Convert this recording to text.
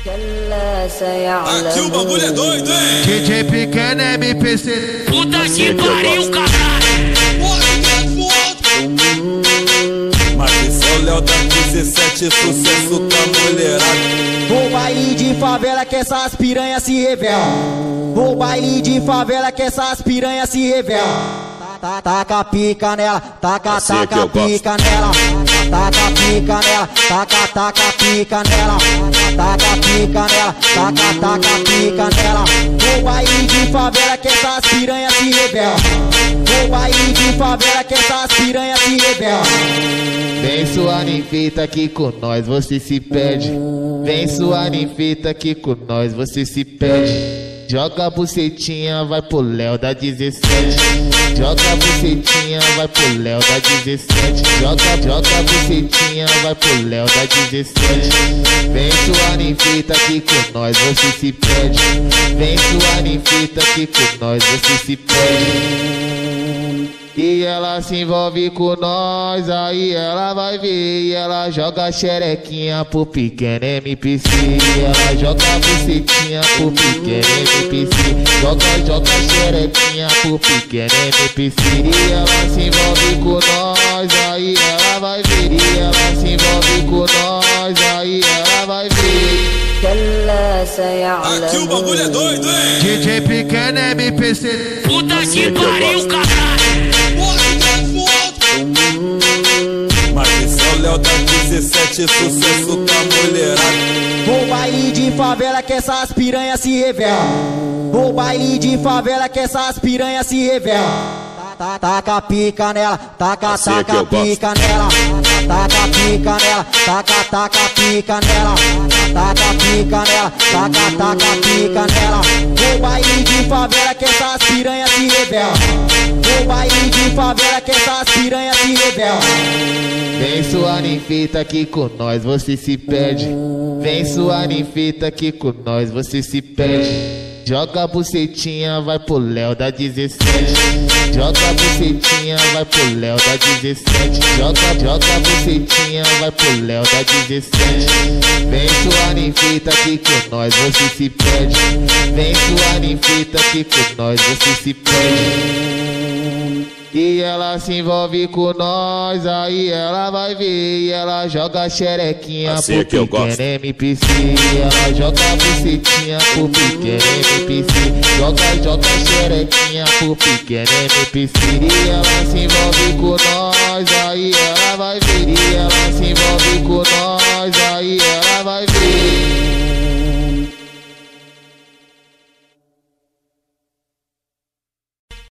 Aqui o bagulho é doido, hein? DJ Pikeno MPC. Puta que pariu, caralho. Mas esse é o Léo da 17, sucesso da mulherada. Vou baile de favela que essas piranhas se revelam. Vou baile de favela que essas piranhas se revelam. Taca pica nela, taca pica nela. Taca pica nela, taca pica nela. Taca pica nela, taca pica nela. Vou baile de favela que essas piranhas se revelam. Vou baile de favela que essas piranhas se revelam. Vem sua ninfita aqui com nós, você se perde. Vem sua ninfita aqui com nós, você se perde. Joga a bucetinha, vai pro Léo da 17. Joga a bucetinha, vai pro Léo da 17. Joga a bucetinha, vai pro Léo da 17. Vem sua ninfita aqui com nós, você se perde. Vem sua ninfita aqui com nós, você se perde. E ela se envolve com nós, aí ela vai ver. E ela joga a xerequinha pro Pikeno MPC. Ela joga a bucetinha pro Pikeno MPC. Joga a xerequinha pro Pikeno MPC. E ela se envolve com nós, aí ela vai ver. E ela se envolve com nós, aí ela vai ver. Aqui o bagulho é doido, hein? DJ Pikeno MPC. Puta que pariu, caralho. Mas esse é o Léo da 17, sucesso da mulherada. Vou baile de favela que essas piranhas se revelam. Vou baile de favela que essas piranhas se revelam. Taca pica nela, taca pica nela. Taca pica nela, taca pica nela. Taca pica nela, taca pica nela. Vou baile de favela que essas piranhas se revelam. Vou baile de favela que essas piranhas se revelam. Vem sua ninfita aqui com nós, você se perde. Vem sua ninfita aqui com nós, você se perde. Joga a bucetinha, vai pro Léo da 17. Joga a bucetinha, vai pro Léo da 17. Joga a bucetinha, vai pro Léo da 17. Vem sua ninfita aqui com nós, você se perde. Vem sua ninfita aqui com nós, você se perde. E ela se envolve com nós, aí ela vai ver. E ela joga a xerequinha pro Pikeno MPC. Ela joga a bucetinha pro Pikeno MPC. Joga a xerequinha pro Pikeno MPC. E ela se envolve com nós, aí ela vai ver. E ela se envolve com nós, aí ela vai ver.